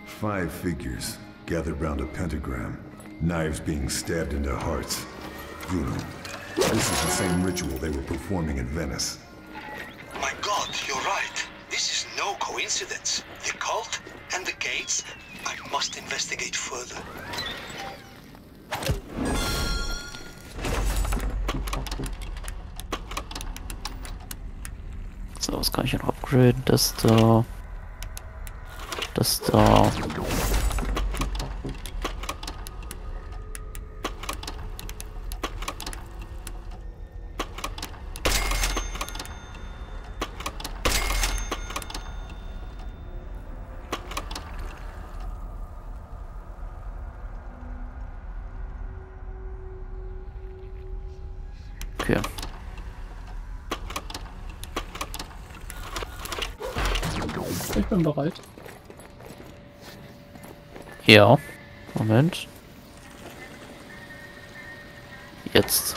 5 figures gathered round a pentagram, knives being stabbed into hearts. Bruno, this is the same ritual they were performing in Venice. My God, you're right. This is no coincidence. The cult and the gates. I must investigate further. So, was kann ich noch upgraden? Das da. Das da. Okay. Ich bin bereit. Ja. Moment. Jetzt.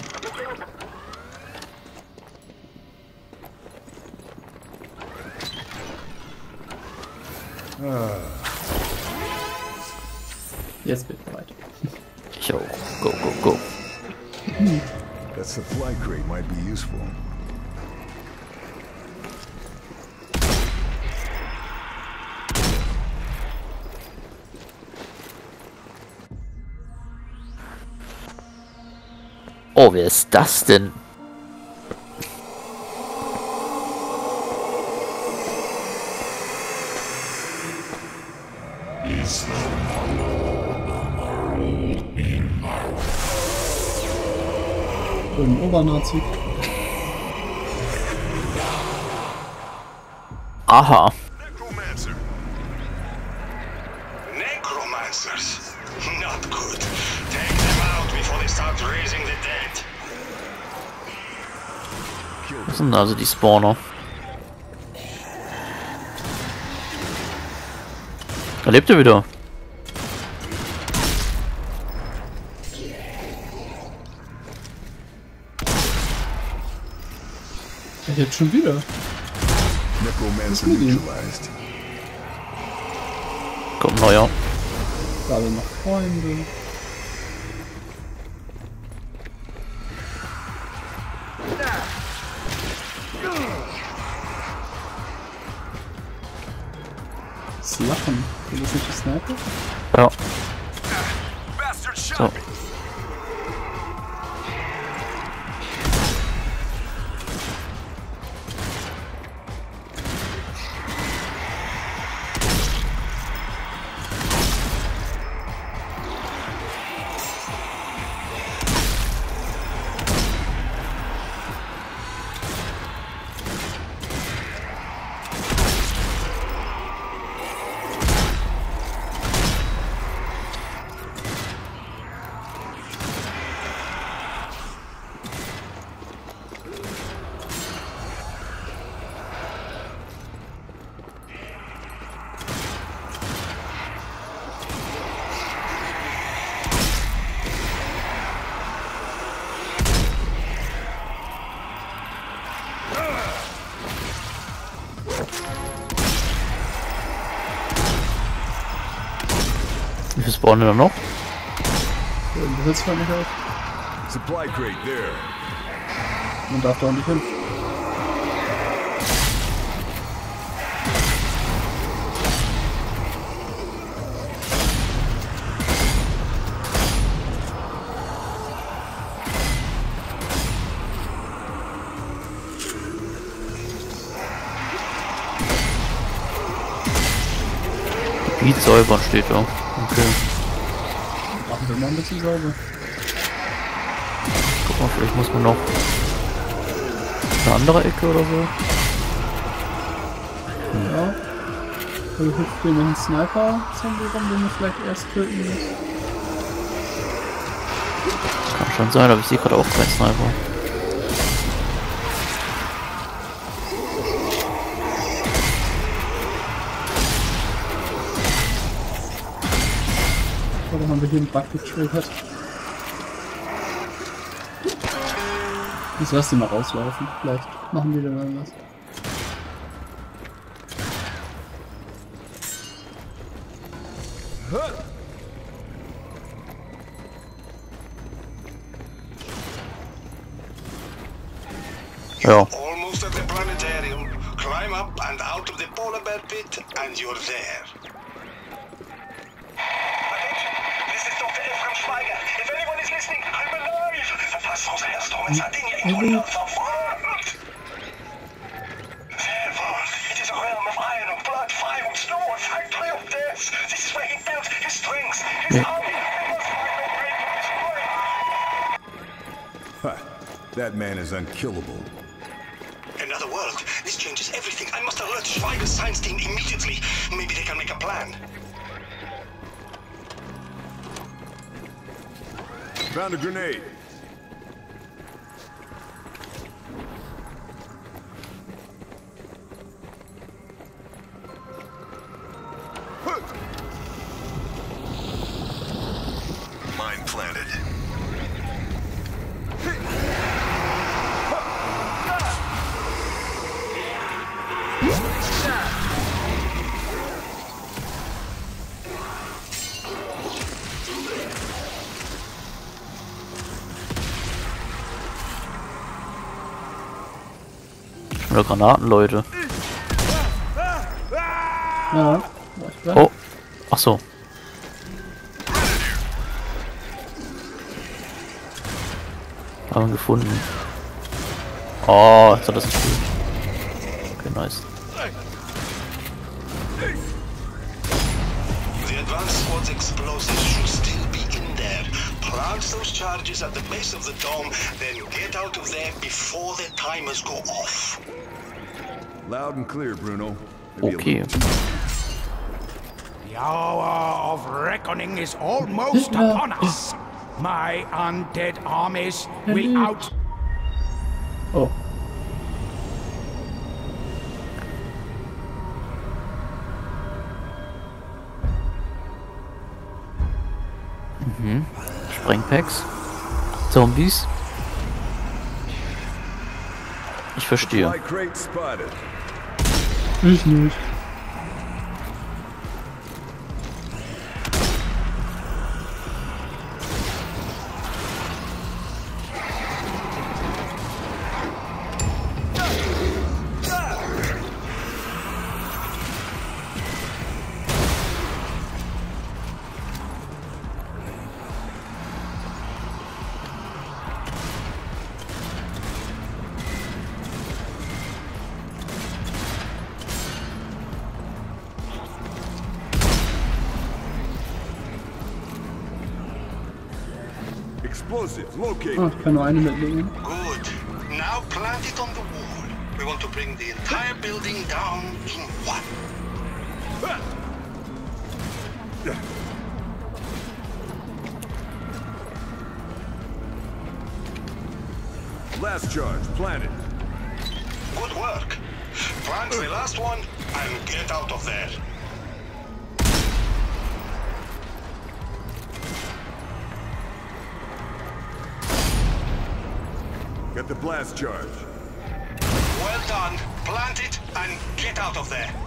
Jetzt bin ich bereit. Ich auch. Go, go, go. That supply crate might be useful. Oh, wer ist das denn? Ein Obernazi. Aha. Necromancer. Necromancers? Not good. Take them out before they start raising the dead. Was sind also die Spawner? Da lebt er wieder. Jetzt schon wieder. Necromancer neutralized. Kommt neuer. Gerade noch Freunde. Das Lachen. Ist das nicht die Sniper? Ja. Bastard shot So. me. Wie viel spawnen da noch? Das sitzt man nicht auf. Supply crate there. Man darf da auch nicht hin. Gebiet säubern steht da. Okay. Machen wir mal ein bisschen sauber. Guck mal, vielleicht muss man noch eine andere Ecke oder so. Ja. Da hüpft hier noch ein Sniper-Zombie rum, den wir vielleicht erst töten müssen. Kann schon sein, aber ich sehe gerade auch keinen Sniper. Oder haben wir hier einen Bug getriggert? Ich lass die mal rauslaufen. Vielleicht machen die dann was. Ja. Almost at the planetarium. Climb up and out of the polar bear pit, and you're there. Attention! This is Dr. Ephraim Schweiger. If anyone is listening, I'm alive! Verfassungsherrsturm in Sardinia. Verfolgt! Their world. It is a realm of iron and blood, fire and snow, a factory of death. This is where he built his strength, his army. We must find a way to destroy it. Ha! That man is unkillable. Another world. This changes everything. I must alert Schweiger's science team immediately. Maybe they can make a plan. Found a grenade. Mine planted. Oder Granaten, Leute. Ja, Oh. Ach so. Haben wir gefunden. Oh, jetzt hat das gespielt. Okay, nice. The advanced squad's explosives should still be in there. Plant those charges at the base of the dome, then get out of there before the timers go off. Loud and clear, Bruno. Maybe a Okay. The hour of reckoning is almost upon us. My undead armies will out. Oh. Sprengpacks. Zombies. Ich verstehe. Supply crate spotted. Ich nicht. Explosive Ah, located. ich kann nur eine mitnehmen. Good. Now plant it on the wall. We want to bring the entire building down in one. Last charge planted. Good work. Plant the last one and get out of there. Got the blast charge. Well done. Plant it and get out of there.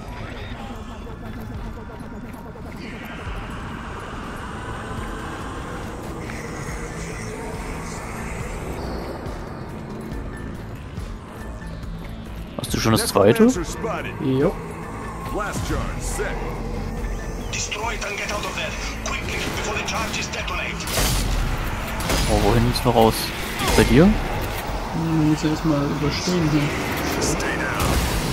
Hast du schon das zweite? Necromancer spotted. Jo. Blast charge set. Destroy it and get out of there. Quickly, before the charges detonate. Oh, wohin ist noch raus? Bei dir? Man muss ja erstmal überstehen hier. Stay down.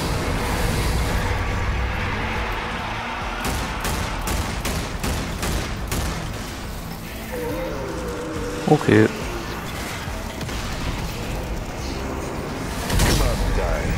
Okay. Come on, die.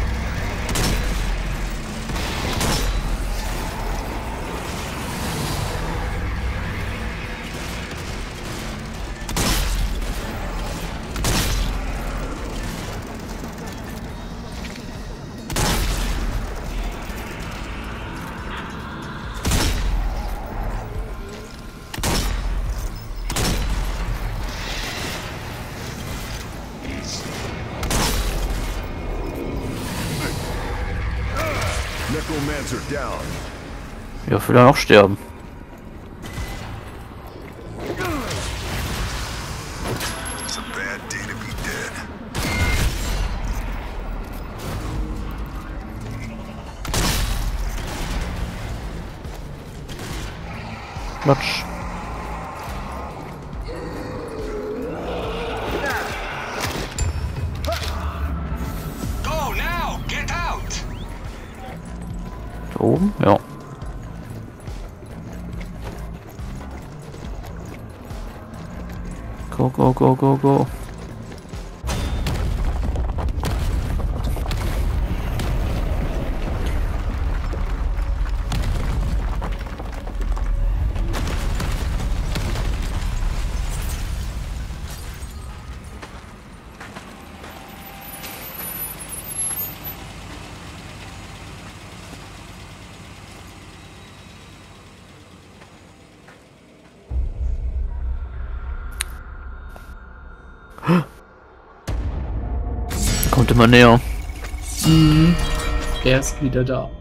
Necromancer down. Ja, will er noch sterben. Quatsch. Go now! Get out! Da oben? Ja. Go, go, go, go, go. Kommt immer näher. Er ist wieder da.